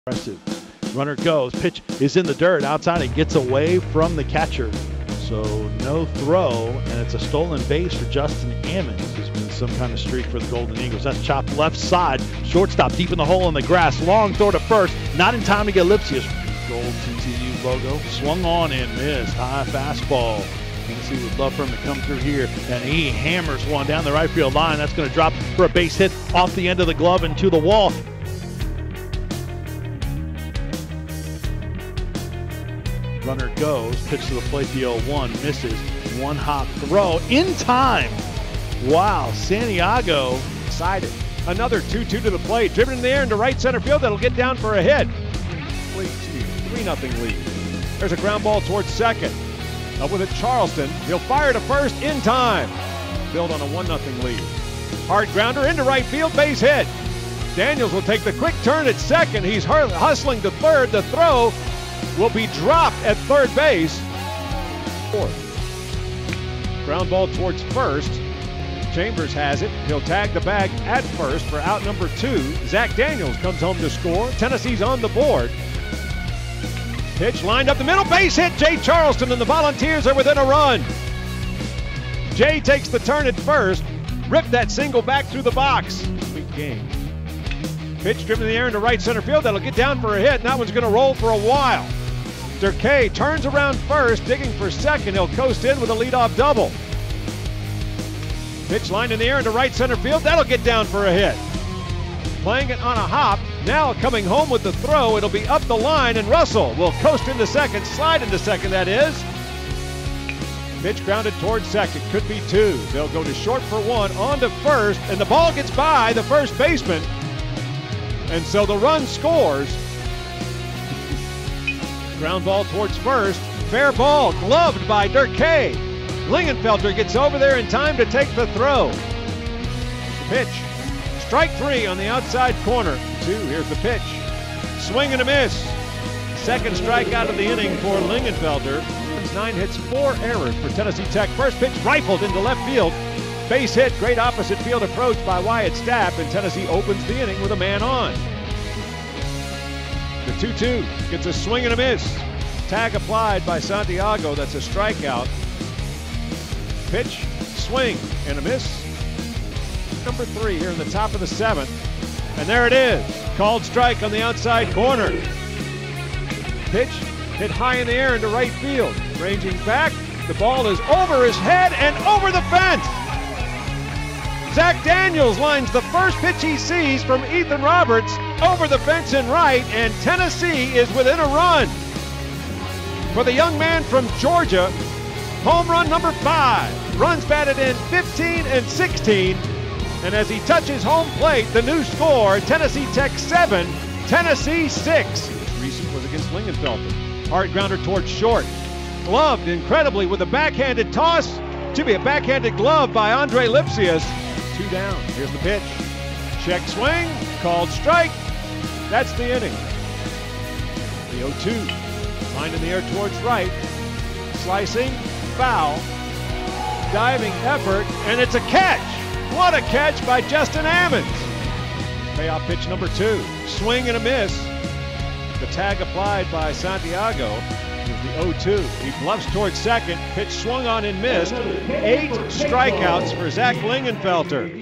Impressive. Runner goes, pitch is in the dirt, outside, it gets away from the catcher. So no throw, and it's a stolen base for Justin Ammons, who's been some kind of streak for the Golden Eagles. That's chopped left side, shortstop deep in the hole in the grass, long throw to first, not in time to get Lipsius. Gold TTU logo, swung on and missed, high fastball. Tennessee would love for him to come through here, and he hammers one down the right field line. That's going to drop for a base hit off the end of the glove and to the wall. Runner goes, pitch to the plate, the 0-1, misses, one hop throw in time. Wow, Santiago excited. Another 2-2 to the plate, driven in the air into right center field. That'll get down for a hit. 3-0 lead. There's a ground ball towards second. Up with it, Charleston. He'll fire to first in time. Build on a 1-0 lead. Hard grounder into right field, base hit. Daniels will take the quick turn at second. He's hustling to third. The throw will be dropped at third base. Fourth. Ground ball towards first. Chambers has it. He'll tag the bag at first for out number 2. Zach Daniels comes home to score. Tennessee's on the board. Pitch lined up the middle, base hit. Jay Charleston and the Volunteers are within a run. Jay takes the turn at first. Ripped that single back through the box. Sweet game. Pitch driven in the air into right center field. That'll get down for a hit, and that one's going to roll for a while. Durkay turns around first, digging for second. He'll coast in with a leadoff double. Pitch lined in the air into right center field. That'll get down for a hit. Playing it on a hop. Now coming home with the throw. It'll be up the line, and Russell will coast into second, slide into second, that is. Pitch grounded towards second. Could be 2. They'll go to short for 1, on to first, and the ball gets by the first baseman. And so the run scores. Ground ball towards first. Fair ball, gloved by Durkay. Lingenfelter gets over there in time to take the throw. Pitch. Strike 3 on the outside corner. 2, here's the pitch. Swing and a miss. Second strikeout of the inning for Lingenfelter. 9 hits, 4 errors for Tennessee Tech. First pitch rifled into left field. Base hit, great opposite field approach by Wyatt Stapp, and Tennessee opens the inning with a man on. The 2-2 gets a swing and a miss. Tag applied by Santiago, that's a strikeout. Pitch, swing, and a miss. Number 3 here in the top of the 7th. And there it is, called strike on the outside corner. Pitch hit high in the air into right field. Ranging back, the ball is over his head and over the fence. Zach Daniels lines the first pitch he sees from Ethan Roberts over the fence in right, and Tennessee is within a run. For the young man from Georgia, home run number 5. Runs batted in 15 and 16. And as he touches home plate, the new score, Tennessee Tech 7, Tennessee 6. Recent was against Lingenfelter. Hard grounder towards short. Gloved incredibly with a backhanded toss. To be a backhanded glove by Andre Lipsius. 2 down. Here's the pitch. Check swing. Called strike. That's the inning. The 0-2. Line in the air towards right. Slicing. Foul. Diving effort. And it's a catch. What a catch by Justin Ammons. Payoff pitch number 2. Swing and a miss. The tag applied by Santiago is the 0-2. He bluffs towards second. Pitch swung on and missed. 8 strikeouts for Zach Lingenfelter.